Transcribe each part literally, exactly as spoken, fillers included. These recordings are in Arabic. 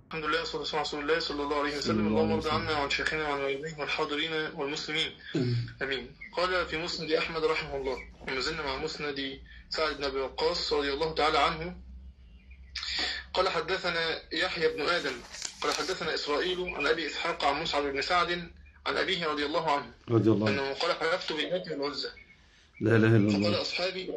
الحمد لله والصلاة والسلام على رسول الله صلى الله عليه وسلم. اللهم ارض عنا وعن شيخنا وعن والديه والحاضرين والمسلمين امين. قال في مسند احمد رحمه الله، وما زلنا مع مسند سعد بن ابي وقاص رضي الله تعالى عنه. قال حدثنا يحيى بن ادم قال حدثنا اسرائيل عن ابي اسحاق عن مصعب بن سعد عن ابيه رضي الله عنه رضي الله عنه انه قال حلفت باللات والعزى لا اله الا الله. فقال اصحابي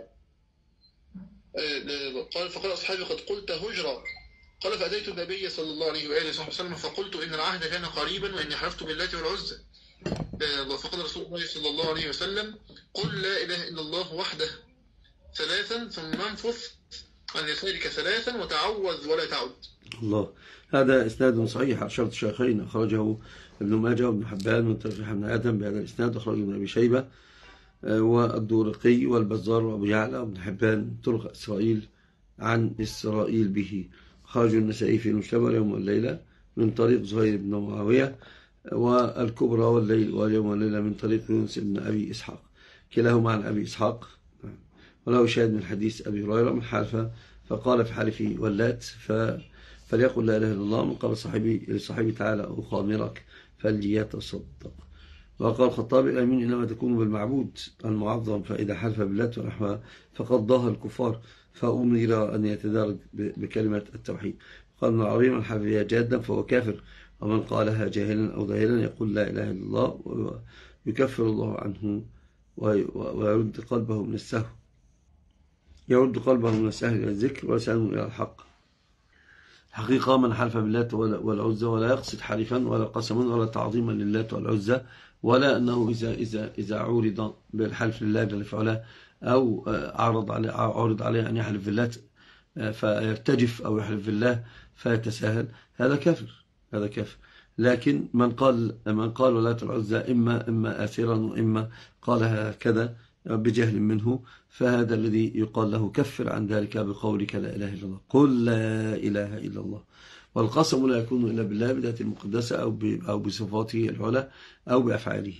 قال فقال اصحابي قد قلت هجرا. قال فأتيت النبي صلى الله عليه وآله وسلم فقلت إن العهد كان قريبا وإني حلفت باللات والعزى. فقال رسول الله صلى الله عليه وسلم قل لا إله إلا الله وحده ثلاثا ثم انفث عن يسارك ثلاثا وتعوذ ولا تعد. الله. هذا إسناد صحيح على شرط الشيخين، أخرجه ابن ماجه وابن حبان من طريق ابن آدم بهذا الإسناد، أخرجه ابن أبي شيبة والدورقي والبزار وأبو يعلى وابن حبان طرق إسرائيل عن إسرائيل به. خرج النسائي في المجتبى واليوم والليلة من طريق زهير بن معاوية، والكبرى والليل واليوم والليلة من طريق يونس بن أبي إسحاق، كلاهما عن أبي إسحاق. وله شاهد من حديث أبي هريرة من حلف فقال في حلفه واللات فليقل لا إله إلا الله، من قال صاحبي لصاحبي تعالى أخامرك فليتصدق. وقال الخطابي الأمين إنما تكون بالمعبود المعظم، فإذا حلف باللات ونحوها فقد ضاهى الكفار فأمر أن يتدارج بكلمة التوحيد. قال ابن العربي من حلف بها جادا فهو كافر، ومن قالها جاهلا أو ذاهلا يقول لا إله إلا الله ويكفر الله عنه ويرد قلبه من السهو يرد قلبه من السهل إلى الذكر ولسانه إلى الحق. حقيقة من حلف باللات والعزى ولا يقصد حلفا ولا قسما ولا تعظيما للات والعزى، ولا أنه إذا, إذا, إذا عورض بالحلف لله جل وعلا أو عرض عليه, عرض عليه أن يحلف بالله فيرتجف أو يحلف بالله فيتساهل، هذا كافر هذا كافر. لكن من قال من قال ولاة العزى إما إما آثرا وإما قالها كذا بجهل منه، فهذا الذي يقال له كفر عن ذلك بقولك لا إله إلا الله، قل لا إله إلا الله. والقسم لا يكون إلا بالله بذاته المقدسة أو أو بصفاته العلى أو بأفعاله.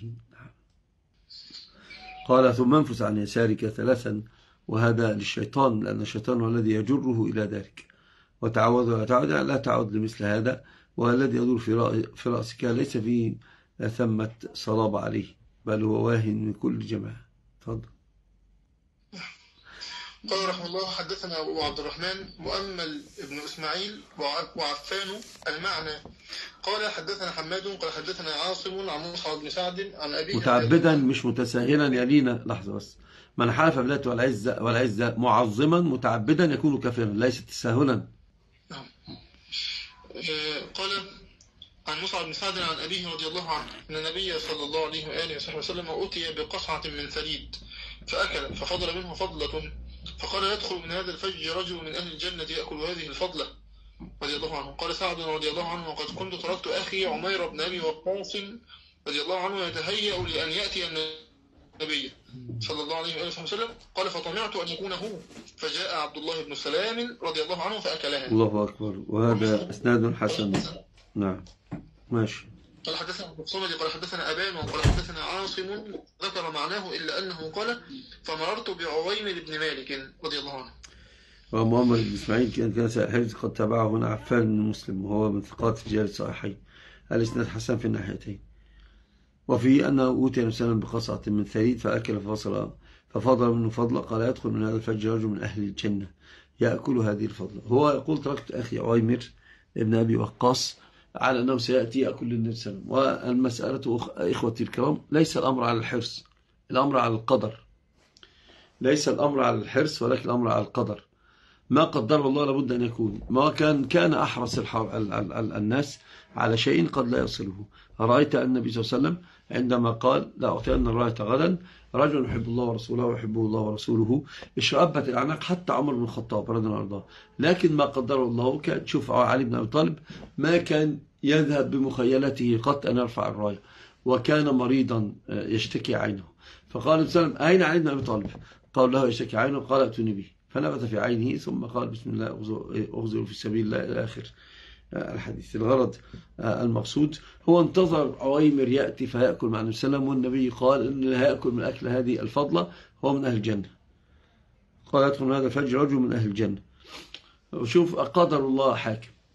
قال ثم انفس عن يسارك ثلاثا، وهذا للشيطان لأن الشيطان هو الذي يجره إلى ذلك. وتعوذ ولا تعود لا تعود لمثل هذا، والذي يدور في رأسك ليس فيه ثمة صلاب عليه، بل هو واهن من كل جماعة. تفضل. قال رحمه الله حدثنا أبو عبد الرحمن مؤمل ابن إسماعيل وعفان المعنى. قال حدثنا حماد قال حدثنا عاصم عن مصعب بن سعد عن أبيه متعبدا مش متساهلا يلينا. لحظة بس، من حلف بالله والعزة والعزة معظما متعبدا يكون كافرا ليس تساهلا. نعم. قال عن مصعب بن سعد عن أبيه رضي الله عنه أن النبي صلى الله عليه وآله وصحبه وسلم أتي بقصعة من ثريد فأكل ففضل منه فضلة، فقال يدخل من هذا الفج رجل من أهل الجنة يأكل هذه الفضلة رضي الله عنه. قال سعد رضي الله عنه وقد كنت تركت أخي عمير بن أبي وقاص رضي الله عنه يتهيأ لأن يأتي النبي صلى الله عليه وآله وسلم. قال فطمعت أن يكون هو، فجاء عبد الله بن سلام رضي الله عنه فأكلها. الله أكبر. وهذا إسناد حسن. نعم ماشي. قال حدثنا ابو الصمد قال حدثنا أبان وقال حدثنا عاصم ذكر معناه إلا أنه قال فمررت بعويمر بن مالك رضي الله عنه. ومحمد بن إسماعيل كان كان سائل قد تابعه هنا عفان بن مسلم وهو من ثقات رجال الصحيحين. الإسناد حسن في الناحيتين. وفي أنه أوتي نفسا بقصعة من ثريد فأكل ففصل ففضل منه فضل. قال يدخل من هذا الفج رجل من أهل الجنة يأكل هذه الفضلة. هو يقول تركت أخي عويمر ابن أبي وقاص على أنه سيأتي يأكل للنبي صلى الله عليه وسلم. والمسألة إخوتي الكرام ليس الأمر على الحرص، الأمر على القدر. ليس الأمر على الحرص ولكن الأمر على القدر. ما قدر الله لابد أن يكون. ما كان كان أحرص الناس على شيء قد لا يصله. رأيت النبي صلى الله عليه وسلم عندما قال لا أعطين الراية غدا رجل يحب الله ورسوله ويحبه الله ورسوله اشرأبت الأعناق حتى عمر بن الخطاب رضي الله عنه. لكن ما قدر الله كان شوف علي بن أبي طالب ما كان يذهب بمخيلته قط أن يرفع الراية، وكان مريضا يشتكي عينه. فقال النبي صلى الله عليه وسلم أين علي بن أبي طالب؟ قال له يشتكي عينه. قال ائتوني به، فنبت في عينه ثم قال بسم الله أغزر في سبيل الله إلى آخر الحديث. الغرض المقصود هو انتظر عويمر يأتي فيأكل مع النبي صلى الله عليه وسلم، والنبي قال إن هيأكل من أكل هذه الفضلة هو من أهل الجنة. قال يدخل من هذا الفج رجل من أهل الجنة. وشوف قدر الله حاكم.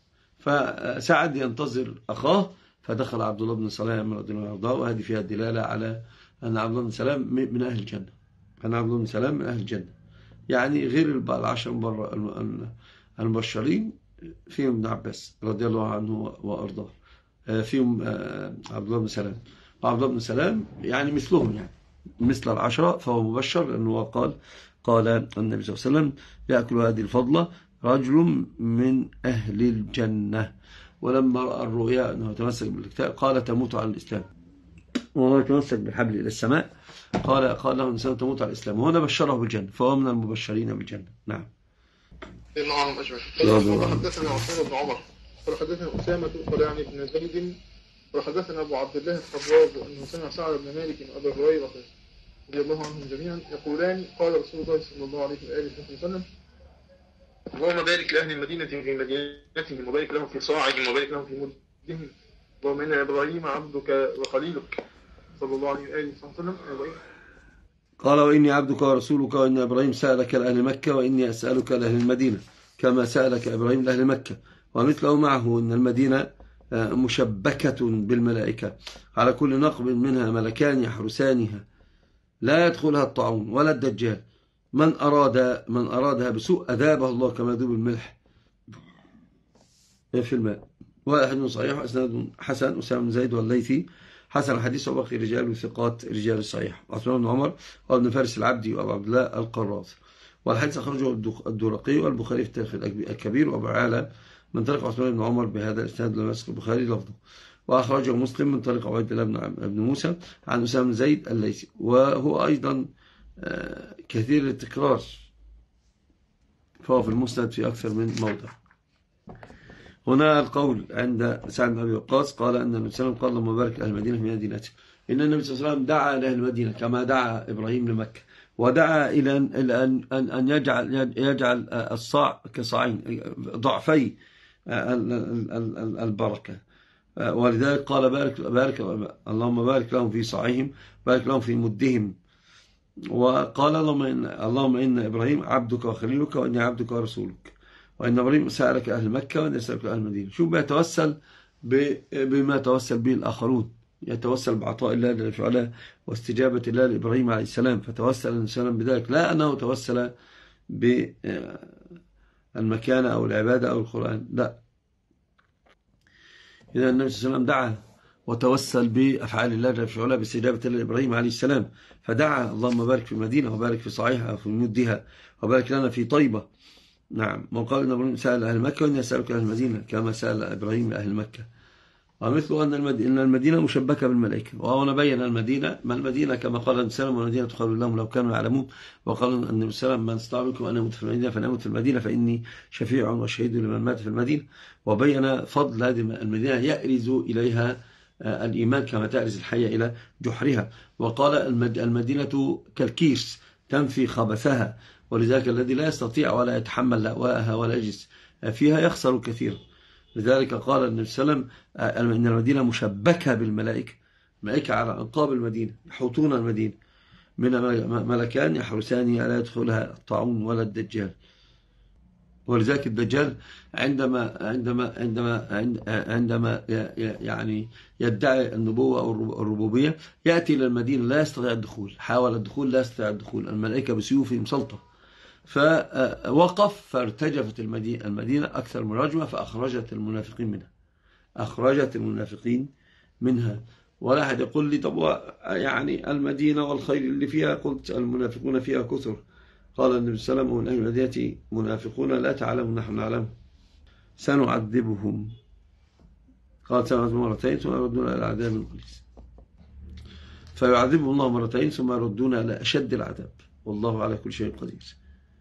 فسعد ينتظر أخاه، فدخل عبد الله بن سلام رضي الله عنه، وهذه فيها الدلالة على أن عبد الله بن سلام من أهل الجنة، أن عبد الله بن سلام من أهل الجنة، يعني غير العشر المبشرين فيهم ابن عباس رضي الله عنه وأرضاه، فيهم عبد الله بن سلام، وعبد الله بن سلام يعني مثلهم، يعني مثل العشرة، فهو مبشر لأنه قال قال النبي صلى الله عليه وسلم يأكل هذه الفضلة رجل من أهل الجنة. ولما رأى الرؤيا أنه تمسك بالكتاب قال تموت على الإسلام، وهو يتمسك بالحبل إلى السماء، قال قال له الإنسان تموت على الإسلام، وهنا بشره بالجنة، فهو من المبشرين بالجنة. نعم. نعم أجمع. حدثنا عثمان بن عمر قال حدثنا أسامة قال يعني بن زيد وحدثنا أبو عبد الله الخباب أنه سمع سعد بن مالك وأبا هريرة رضي الله عنهم جميعا يقولان قال رسول الله صلى الله عليه وآله وسلم اللهم بارك لأهل المدينة في مدينتهم وبارك لهم في صاعهم وبارك لهم في مدهم، اللهم إن إبراهيم عبدك وخليلك صلى الله عليه وآله وسلم. قال وإني عبدك ورسولك، وإن إبراهيم سألك لأهل مكة، وإني أسألك لأهل المدينة كما سألك إبراهيم لأهل مكة، ومثله معه إن المدينة مشبكة بالملائكة، على كل نقب منها ملكان يحرسانها لا يدخلها الطاعون ولا الدجال، من أراد من أرادها بسوء أذابه الله كما يذوب الملح في الماء. وحديث صحيح أسناد حسن. أسامة بن زيد والليثي حسن الحديث، وباقي رجال وثقات رجال الصحيح. عثمان بن عمر وابن فارس العبدي وابو عبد الله القراظ. والحديث أخرجه الدورقي والبخاري في التاريخ الكبير، وابو عالى من طريق عثمان بن عمر بهذا الاسناد لم يسبق البخاري لفظه، وأخرجه مسلم من طريق عبيد الله بن موسى عن أسامة بن زيد الليثي، وهو أيضا كثير التكرار، فهو في المسند في أكثر من موضع. هنا القول عند سعد بن أبي وقاص قال أن النبي صلى الله عليه وسلم قال اللهم بارك لأهل المدينة في مدينته، إن النبي صلى الله عليه وسلم دعا لأهل المدينة كما دعا إبراهيم لمكة، ودعا إلى أن أن يجعل يجعل الصاع كصاعين ضعفي البركة، ولذلك قال بارك بارك اللهم بارك لهم في صاعهم، بارك لهم في مدهم، وقال اللهم إن اللهم إن إبراهيم عبدك وخليلك، وإني عبدك ورسولك، وإن إبراهيم سألك أهل مكة، وإن سألك أهل المدينة. شو بيتوسل بما توسل به الآخرون، يتوسل بعطاء الله جل وعلا واستجابة الله لإبراهيم عليه السلام، فتوسل الإنسان بذلك، لا أنه توسل بالمكانة أو العبادة أو القرآن، لا. إذا النبي صلى الله عليه وسلم دعا وتوسل بأفعال الله جل وعلا باستجابة الله لإبراهيم عليه السلام، فدعا اللهم بارك في المدينة وبارك في صاعها وفي مدها وبارك لنا في طيبة. نعم. وقال إن إبراهيم سأل أهل مكة، وإني أسألك أهل المدينة كما سأل إبراهيم أهل مكة، ومثل أن المدينة مشبكة بالملائكة. وهو نبين المدينة ما المدينة كما قال النبي صلى الله عليه وسلم والمدينة خير لهم لو كانوا يعلمون، وقال النبي صلى الله عليه وسلم من استطاع منكم أن يموت في المدينة فليمت في المدينة فإني شفيع وشهيد لمن مات في المدينة. وبين فضل هذه المدينة يأرز إليها الإيمان كما تأرز الحية إلى جحرها. وقال المدينة كالكيس تنفي خبثها، ولذلك الذي لا يستطيع ولا يتحمل لأواءها ولا يجلس فيها يخسر كثيرا. لذلك قال النبي صلى الله عليه وسلم إن المدينة مشبكة بالملائكة، ملائكة على أنقاب المدينة يحوطون المدينة، من ملكان يحرسان لا يدخلها الطاعون ولا الدجال. ولذلك الدجال عندما عندما عندما عندما يعني يدعي النبوة أو الربوبية يأتي إلى المدينة لا يستطيع الدخول، حاول الدخول لا يستطيع الدخول، الملائكة بسيوفهم سلطة، فوقف فارتجفت المدينة, المدينة أكثر من رجمة، فأخرجت المنافقين منها، أخرجت المنافقين منها. ولا أحد يقول لي طب يعني المدينة والخير اللي فيها، قلت المنافقون فيها كثر. قال النبي صلى الله عليه وسلم ومن أهل المدينة منافقون لا تعلم نحن نعلم سنعذبهم، قال سنعذبهم مرتين ثم يردون إلى العذاب الغليظ، فيعذبهم الله مرتين ثم يردون إلى أشد العذاب والله على كل شيء قدير.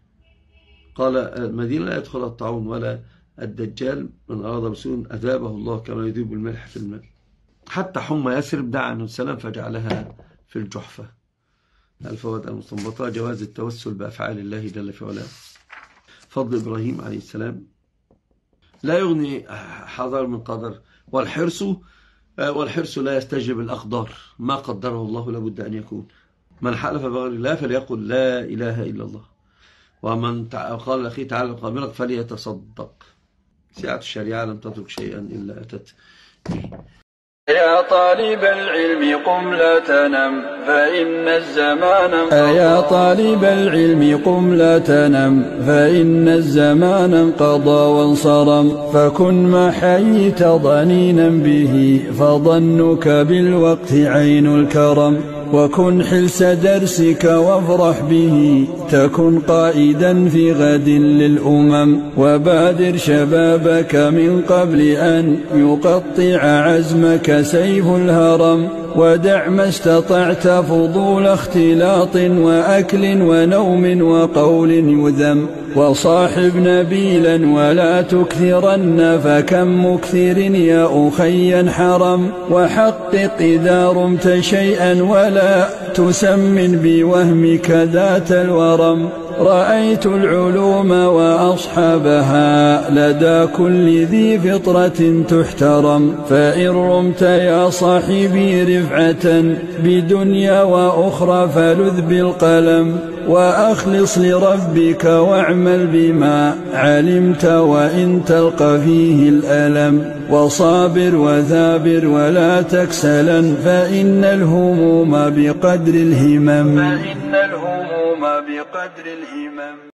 قال المدينة لا يدخل الطاعون ولا الدجال، من أراد بسوء أذابه الله كما يذوب الملح في الماء. حتى حمى يثرب دعا النبي صلى الله عليه وسلم فجعلها في الجحفة. الفوائد المستنبطة: جواز التوسل بأفعال الله جل في علاه. فضل إبراهيم عليه السلام لا يغني حذر من قدر، والحرص والحرص لا يستجلب الأقدار، ما قدره الله لابد أن يكون. من حلف بغير الله فليقل لا إله إلا الله، ومن قال لأخيه تعالى قابلك فليتصدق. سعة الشريعة لم تترك شيئا إلا أتت به. يا طالب العلم قم لا تنم فإن الزمان انقضى يا طالب العلم قم لا تنم فإن الزمان انقضى وانصرم فكن ما حييت ضنينا به فظنك بالوقت عين الكرم وكن حلس درسك وافرح به تكن قائدا في غد للأمم وبادر شبابك من قبل أن يقطع عزمك سيف الهرم ودع ما استطعت فضول اختلاط وأكل ونوم وقول يذم وصاحب نبيلا ولا تكثرن فكم مكثر يا أخي حرم وحقق إذا رمت شيئا ولا تسمن بوهمك ذات الورم رأيت العلوم وأصحابها لدى كل ذي فطرة تحترم فإن رمت يا صاحبي رفعة بدنيا وأخرى فلذ بالقلم وأخلص لربك واعمل بما علمت وإن تلقى فيه الألم وصابر وثابر ولا تكسلا فإن الهموم بقدر الهمم فإن الهموم بقدر الهمم.